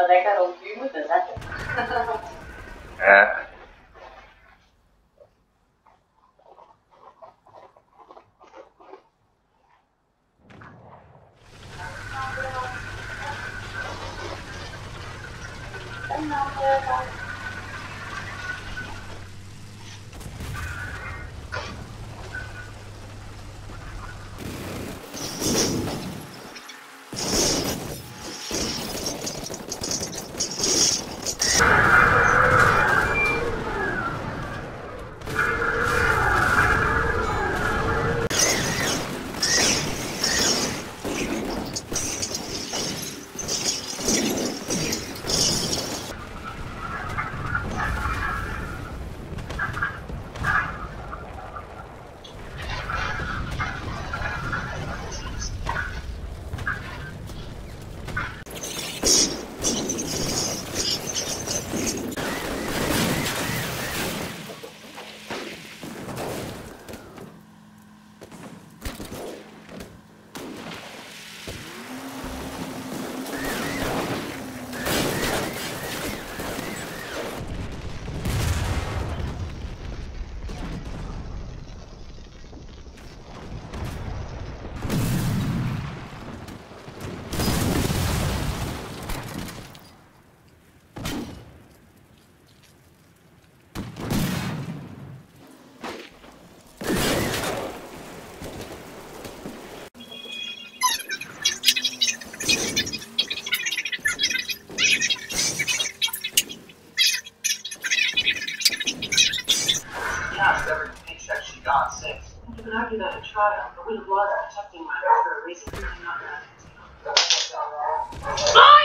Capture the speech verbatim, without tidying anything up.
década um filme, pesado. É. Every paycheck she got since. You can argue that at trial, but we have laws protecting minors for a reason. I'm not that.